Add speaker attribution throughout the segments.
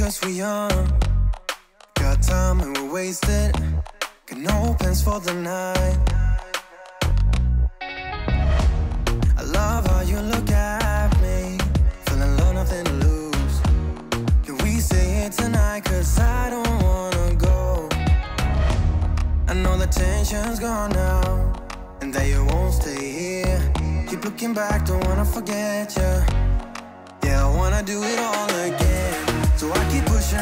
Speaker 1: 'cause we're young. Got time and we're wasted. Got no plans for the night. I love how you look at me, feeling low, nothing to lose. Can we say it tonight? 'Cause I don't wanna go. I know the tension's gone now, and that you won't stay here. Keep looking back, don't wanna forget you. Yeah, I wanna do it all again, so I keep pushing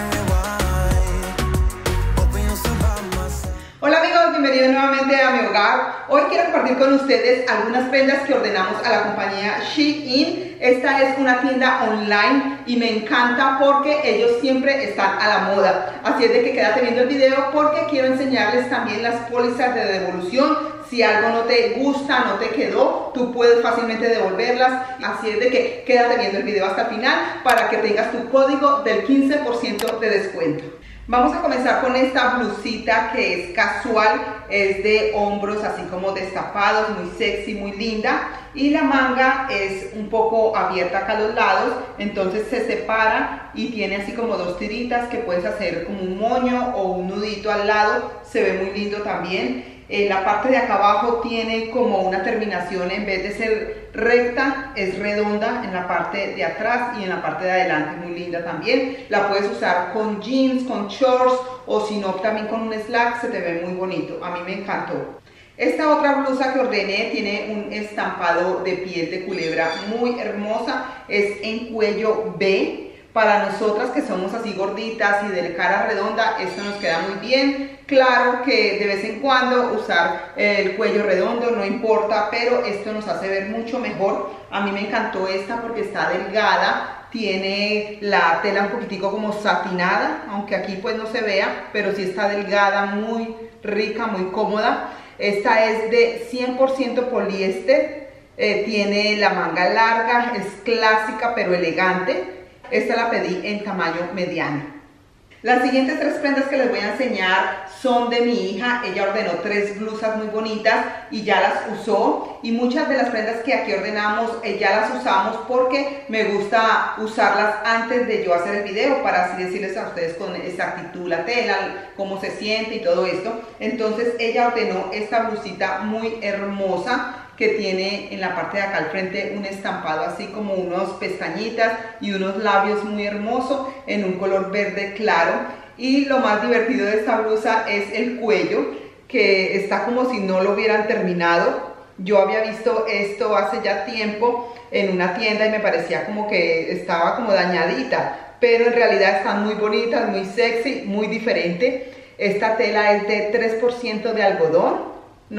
Speaker 1: rewind. Hoping you'll still by my side.
Speaker 2: Hola amigos, bienvenidos nuevamente a mi hogar. Hoy quiero compartir con ustedes algunas prendas que ordenamos a la compañía Shein. Esta es una tienda online y me encanta porque ellos siempre están a la moda. Así es de que quédate viendo el video porque quiero enseñarles también las pólizas de devolución. Si algo no te gusta, no te quedó, tú puedes fácilmente devolverlas. Así es de que quédate viendo el video hasta el final para que tengas tu código del 15% de descuento. Vamos a comenzar con esta blusita que es casual, es de hombros así como destapados, muy sexy, muy linda. Y la manga es un poco abierta acá a los lados, entonces se separa y tiene así como dos tiritas que puedes hacer como un moño o un nudito al lado. Se ve muy lindo también. La parte de acá abajo tiene como una terminación, en vez de ser recta, es redonda en la parte de atrás y en la parte de adelante, muy linda también. La puedes usar con jeans, con shorts o si no también con un slack, se te ve muy bonito. A mí me encantó. Esta otra blusa que ordené tiene un estampado de piel de culebra muy hermosa, es en cuello B. Para nosotras que somos así gorditas y de cara redonda, esto nos queda muy bien. Claro que de vez en cuando usar el cuello redondo no importa, pero esto nos hace ver mucho mejor. A mí me encantó esta porque está delgada, tiene la tela un poquitico como satinada, aunque aquí pues no se vea, pero sí está delgada, muy rica, muy cómoda. Esta es de 100% poliéster, tiene la manga larga, es clásica pero elegante. Esta la pedí en tamaño mediano. Las siguientes tres prendas que les voy a enseñar son de mi hija. Ella ordenó 3 blusas muy bonitas y ya las usó. Y muchas de las prendas que aquí ordenamos ya las usamos porque me gusta usarlas antes de yo hacer el video para así decirles a ustedes con exactitud la tela, cómo se siente y todo esto. Entonces ella ordenó esta blusita muy hermosa que tiene en la parte de acá al frente un estampado así como unos pestañitas y unos labios muy hermosos en un color verde claro. Y lo más divertido de esta blusa es el cuello, que está como si no lo hubieran terminado. Yo había visto esto hace ya tiempo en una tienda y me parecía como que estaba como dañadita, pero en realidad están muy bonitas, muy sexy, muy diferente. Esta tela es de 3% de algodón,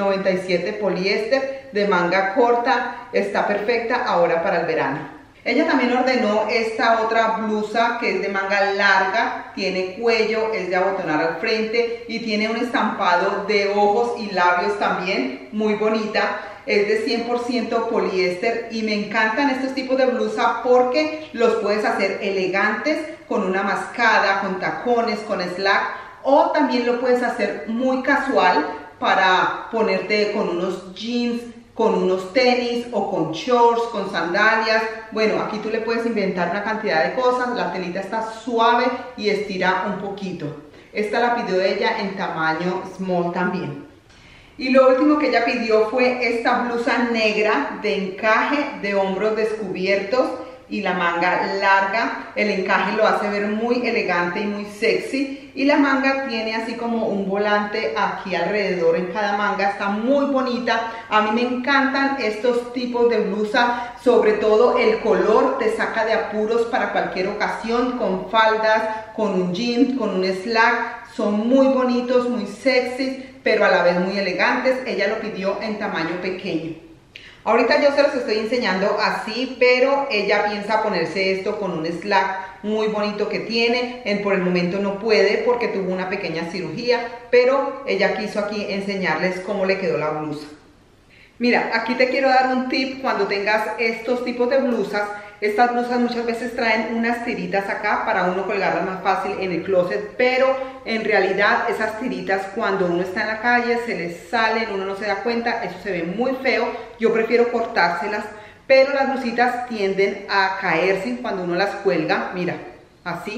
Speaker 2: 97 poliéster, de manga corta, está perfecta ahora para el verano. Ella también ordenó esta otra blusa que es de manga larga, tiene cuello, es de abotonar al frente y tiene un estampado de ojos y labios también, muy bonita. Es de 100% poliéster y me encantan estos tipos de blusa porque los puedes hacer elegantes con una mascada, con tacones, con slack, o también lo puedes hacer muy casual para ponerte con unos jeans, con unos tenis o con shorts, con sandalias. Bueno, aquí tú le puedes inventar una cantidad de cosas. La telita está suave y estira un poquito. Esta la pidió ella en tamaño small también. Y lo último que ella pidió fue esta blusa negra de encaje, de hombros descubiertos y la manga larga. El encaje lo hace ver muy elegante y muy sexy. Y la manga tiene así como un volante aquí alrededor en cada manga. Está muy bonita. A mí me encantan estos tipos de blusa. Sobre todo el color te saca de apuros para cualquier ocasión. Con faldas, con un jean, con un slack. Son muy bonitos, muy sexy, pero a la vez muy elegantes. Ella lo pidió en tamaño pequeño. Ahorita yo se los estoy enseñando así, pero ella piensa ponerse esto con un slack muy bonito que tiene. Por el momento no puede porque tuvo una pequeña cirugía, pero ella quiso aquí enseñarles cómo le quedó la blusa. Mira, aquí te quiero dar un tip cuando tengas estos tipos de blusas. Estas blusas muchas veces traen unas tiritas acá para uno colgarlas más fácil en el closet, pero en realidad esas tiritas cuando uno está en la calle se les salen, uno no se da cuenta, eso se ve muy feo. Yo prefiero cortárselas, pero las blusitas tienden a caerse cuando uno las cuelga, mira, así.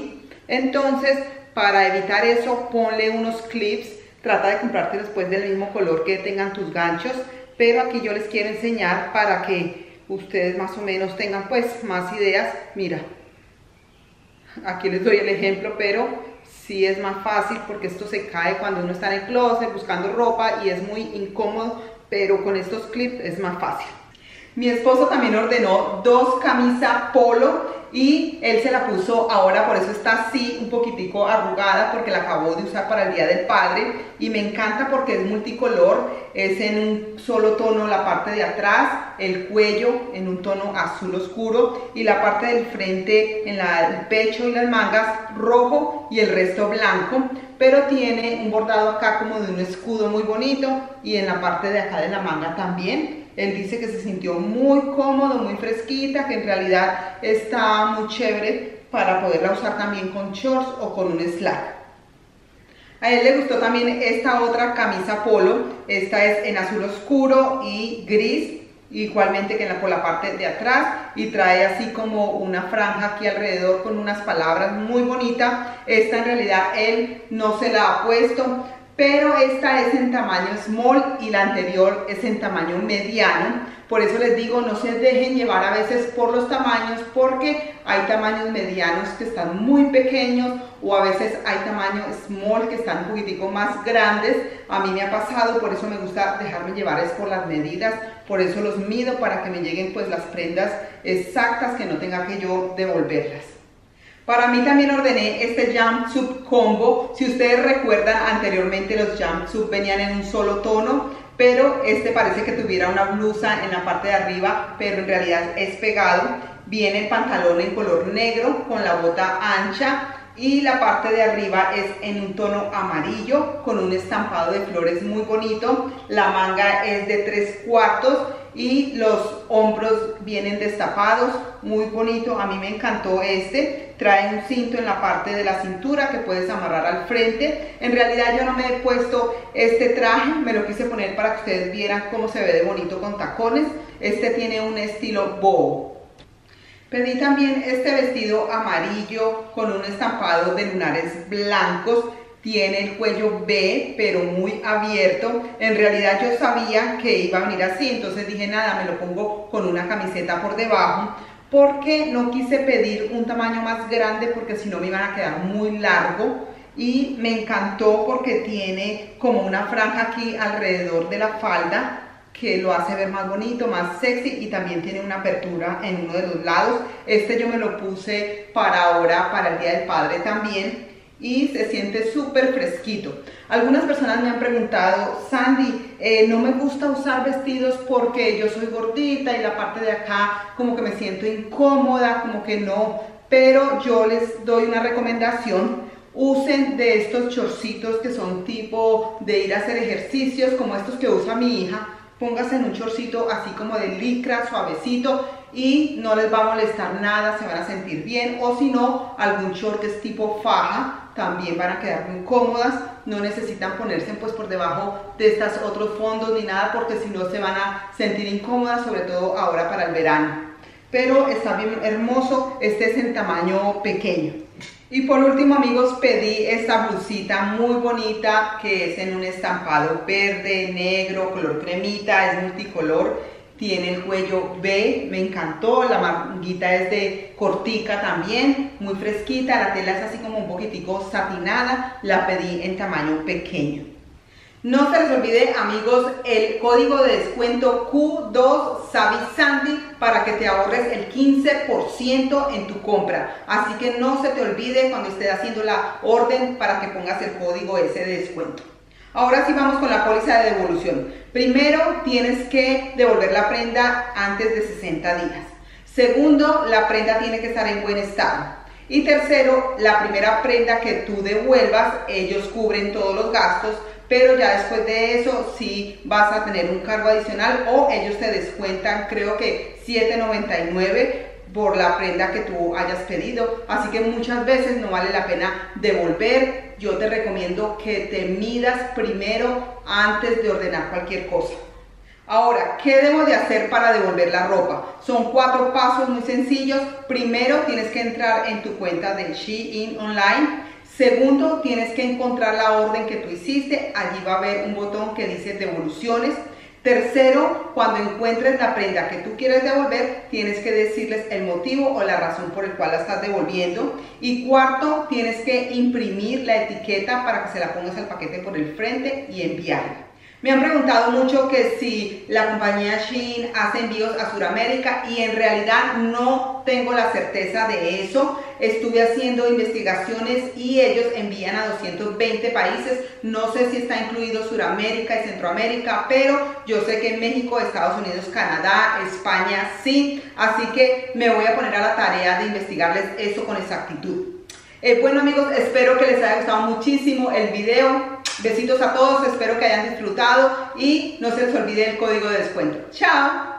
Speaker 2: Entonces, para evitar eso, ponle unos clips. Trata de comprarte después del mismo color que tengan tus ganchos, pero aquí yo les quiero enseñar para que ustedes más o menos tengan pues más ideas. Mira, aquí les doy el ejemplo, pero sí es más fácil porque esto se cae cuando uno está en el closet buscando ropa y es muy incómodo, pero con estos clips es más fácil. Mi esposo también ordenó 2 camisas polo y él se la puso ahora, por eso está así un poquitico arrugada, porque la acabó de usar para el Día del Padre, y me encanta porque es multicolor, es en un solo tono la parte de atrás, el cuello en un tono azul oscuro y la parte del frente en el pecho y las mangas rojo y el resto blanco, pero tiene un bordado acá como de un escudo muy bonito y en la parte de acá de la manga también. Él dice que se sintió muy cómodo, muy fresquita, que en realidad está muy chévere para poderla usar también con shorts o con un slack. A él le gustó también esta otra camisa polo, esta es en azul oscuro y gris, igualmente que por la parte de atrás, y trae así como una franja aquí alrededor con unas palabras muy bonitas. Esta en realidad él no se la ha puesto, pero esta es en tamaño small y la anterior es en tamaño mediano. Por eso les digo, no se dejen llevar a veces por los tamaños, porque hay tamaños medianos que están muy pequeños o a veces hay tamaños small que están un poquitico más grandes. A mí me ha pasado, por eso me gusta dejarme llevar es por las medidas, por eso los mido para que me lleguen pues las prendas exactas, que no tenga que yo devolverlas. Para mí también ordené este jumpsuit combo. Si ustedes recuerdan, anteriormente los jumpsuits venían en un solo tono, pero este parece que tuviera una blusa en la parte de arriba, pero en realidad es pegado. Viene el pantalón en color negro con la bota ancha y la parte de arriba es en un tono amarillo con un estampado de flores muy bonito. La manga es de 3/4 y los hombros vienen destapados, muy bonito. A mí me encantó este. Trae un cinto en la parte de la cintura que puedes amarrar al frente. En realidad yo no me he puesto este traje, me lo quise poner para que ustedes vieran cómo se ve de bonito con tacones. Este tiene un estilo boho. Pedí también este vestido amarillo con un estampado de lunares blancos. Tiene el cuello V, pero muy abierto. En realidad yo sabía que iba a venir así, entonces dije nada, me lo pongo con una camiseta por debajo, porque no quise pedir un tamaño más grande porque si no me iban a quedar muy largo. Y me encantó porque tiene como una franja aquí alrededor de la falda que lo hace ver más bonito, más sexy, y también tiene una apertura en uno de los lados. Este yo me lo puse para ahora, para el Día del Padre también, y se siente súper fresquito. Algunas personas me han preguntado, Sandy, no me gusta usar vestidos porque yo soy gordita y la parte de acá como que me siento incómoda, como que no, pero yo les doy una recomendación. Usen de estos chorcitos que son tipo de ir a hacer ejercicios, como estos que usa mi hija. Pónganse en un chorcito así como de licra, suavecito, y no les va a molestar nada, se van a sentir bien. O si no, algún short que es tipo faja, también van a quedar muy cómodas. No necesitan ponerse pues por debajo de estos otros fondos ni nada, porque si no se van a sentir incómodas, sobre todo ahora para el verano. Pero está bien hermoso, este es en tamaño pequeño. Y por último, amigos, pedí esta blusita muy bonita que es en un estampado verde, negro, color cremita, es multicolor, tiene el cuello V, me encantó, la manguita es de cortica también, muy fresquita, la tela es así como un poquitico satinada, la pedí en tamaño pequeño. No se les olvide, amigos, el código de descuento Q2SavvySandy para que te ahorres el 15% en tu compra. Así que no se te olvide cuando estés haciendo la orden para que pongas el código ese de descuento. Ahora sí vamos con la póliza de devolución. Primero, tienes que devolver la prenda antes de 60 días. Segundo, la prenda tiene que estar en buen estado. Y tercero, la primera prenda que tú devuelvas, ellos cubren todos los gastos, pero ya después de eso sí vas a tener un cargo adicional o ellos te descuentan, creo que $7.99 por la prenda que tú hayas pedido. Así que muchas veces no vale la pena devolver. Yo te recomiendo que te midas primero antes de ordenar cualquier cosa. Ahora, ¿qué debo de hacer para devolver la ropa? Son 4 pasos muy sencillos. Primero, tienes que entrar en tu cuenta de Shein online. Segundo, tienes que encontrar la orden que tú hiciste. Allí va a haber un botón que dice devoluciones. Tercero, cuando encuentres la prenda que tú quieres devolver, tienes que decirles el motivo o la razón por el cual la estás devolviendo. Y cuarto, tienes que imprimir la etiqueta para que se la pongas al paquete por el frente y enviarla. Me han preguntado mucho que si la compañía Shein hace envíos a Sudamérica y en realidad no tengo la certeza de eso. Estuve haciendo investigaciones y ellos envían a 220 países. No sé si está incluido Sudamérica y Centroamérica, pero yo sé que en México, Estados Unidos, Canadá, España sí. Así que me voy a poner a la tarea de investigarles eso con exactitud. Bueno amigos, espero que les haya gustado muchísimo el video. Besitos a todos, espero que hayan disfrutado y no se les olvide el código de descuento. ¡Chao!